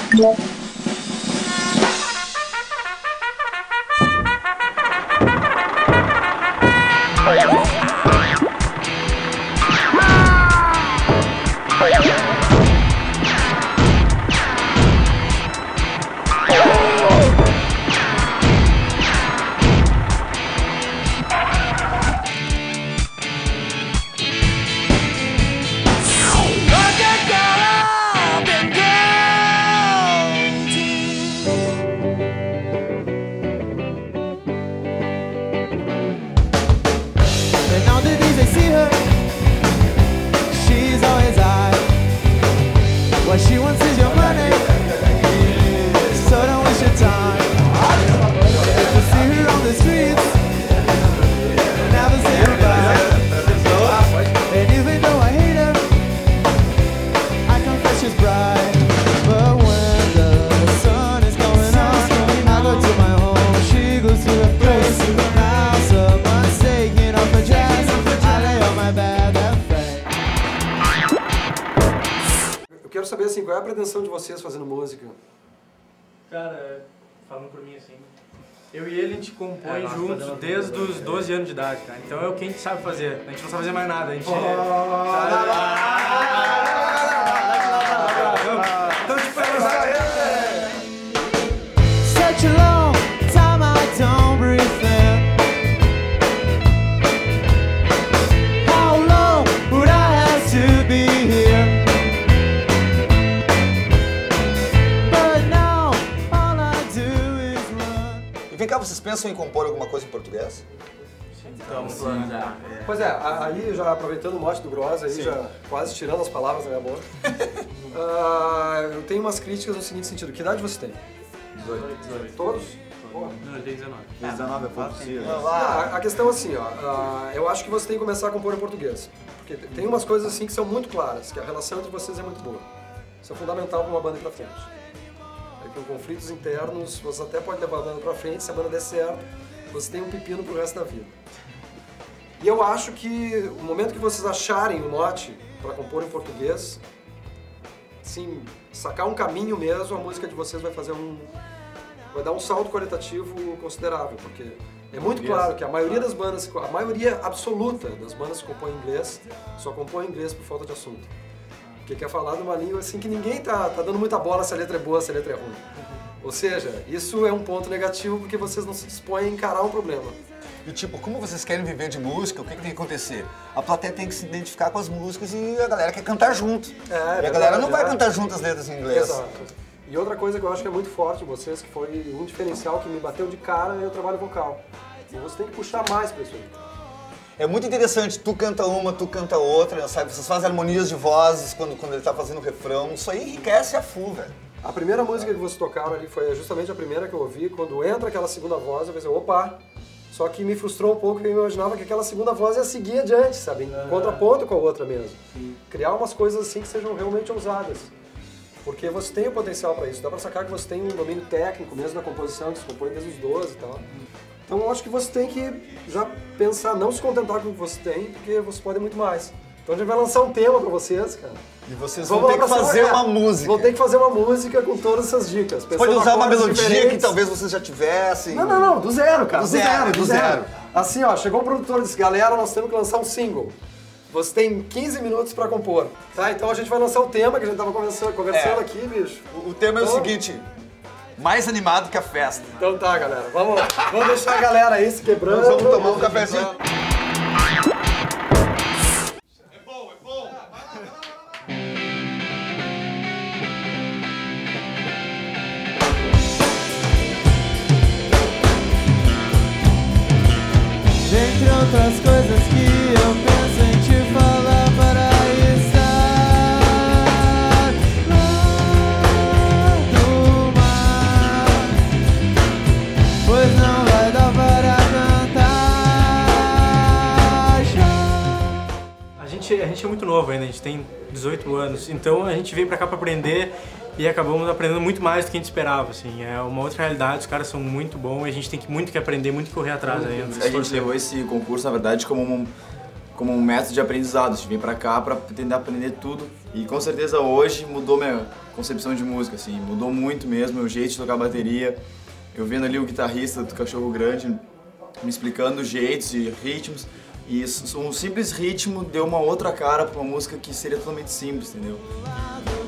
What she wants is your money, so don't waste your time. If you see her on the streets, never say goodbye. And even though I hate her, I confess she's bright. But when the sun is going on, I go to my home, she goes to the place. Now someone's taking off her dress, I lay on my bed and pray. Eu quero saber assim, qual é a pretensão de vocês fazendo música? Cara, falando por mim assim, eu e ele a gente compõe juntos desde os 12 anos de idade, cara. Então é o que a gente sabe fazer. A gente não sabe fazer mais nada. A gente Such a long time I don't breathe in. How long would I have to be here? But now all I do is run. E vem cá, vocês pensam em compor alguma coisa em português? Pois é, aí já aproveitando o mote do Gross, aí já quase tirando as palavras da minha boca, eu tenho umas críticas no seguinte sentido: que idade você tem? 18. Todos? Não, ele tem 19. 19 é pouco possível. A questão é assim, eu acho que você tem que começar a compor em português. Porque tem umas coisas assim que são muito claras, que a relação entre vocês é muito boa. Isso é fundamental para uma banda ir pra frente. Aí, com conflitos internos, você até pode levar a banda pra frente, se a banda der certo, você tem um pepino pro resto da vida. E eu acho que o momento que vocês acharem o mote para compor em português, assim, sacar um caminho mesmo, a música de vocês vai dar um salto qualitativo considerável, porque é muito claro que a maioria das bandas, a maioria absoluta das bandas que compõem em inglês, só compõem em inglês por falta de assunto. Porque quer falar de uma língua assim que ninguém tá dando muita bola se a letra é boa, se a letra é ruim. Ou seja, isso é um ponto negativo porque vocês não se dispõem a encarar um problema. E tipo, como vocês querem viver de música, o que tem que acontecer? A plateia tem que se identificar com as músicas e a galera quer cantar junto. E a galera não vai cantar junto as letras em inglês. Exato. E outra coisa que eu acho que é muito forte em vocês, que foi um diferencial que me bateu de cara, é o trabalho vocal. E você tem que puxar mais pra isso aí. É muito interessante, tu canta uma, tu canta outra, sabe? Vocês fazem harmonias de vozes quando ele tá fazendo o refrão, isso aí enriquece a full, velho. A primeira música que vocês tocaram ali foi justamente a primeira que eu ouvi. Quando entra aquela segunda voz, eu pensei, opa! Só que me frustrou um pouco, porque eu imaginava que aquela segunda voz ia seguir adiante, sabe? Em contraponto com a outra mesmo. Criar umas coisas assim que sejam realmente ousadas. Porque você tem o potencial para isso. Dá pra sacar que você tem um domínio técnico mesmo na composição, que você compõe desde os 12 e tal. Então eu acho que você tem que já pensar, não se contentar com o que você tem, porque você pode muito mais. Então a gente vai lançar um tema pra vocês, cara. E vocês vão ter que fazer uma música. Vão ter que fazer uma música com todas essas dicas. Pode usar uma melodia que talvez vocês já tivessem. Não, do zero, cara. Do zero. Assim, ó, chegou o produtor e disse, galera, nós temos que lançar um single. Você tem 15 minutos pra compor. Tá, então a gente vai lançar o tema que a gente tava conversando aqui, bicho. O tema é o seguinte, mais animado que a festa. Então tá, galera, vamos deixar a galera aí se quebrando. Nós vamos tomar um cafezinho. Dentre outras coisas que eu penso em te falar para estar lá do mar, pois não vai dar para cantar já. A gente é muito novo ainda, a gente tem 18 anos, então a gente veio pra cá pra aprender e acabamos aprendendo muito mais do que a gente esperava, assim. É uma outra realidade, os caras são muito bons e a gente tem muito que aprender, muito que correr atrás ainda. A gente levou esse concurso, na verdade, como um método de aprendizado. A gente veio pra cá pra tentar aprender tudo E com certeza hoje mudou minha concepção de música, assim, mudou muito mesmo, meu jeito de tocar bateria. Eu vendo ali o guitarrista do Cachorro Grande me explicando jeitos e ritmos, e um simples ritmo deu uma outra cara para uma música que seria totalmente simples, entendeu?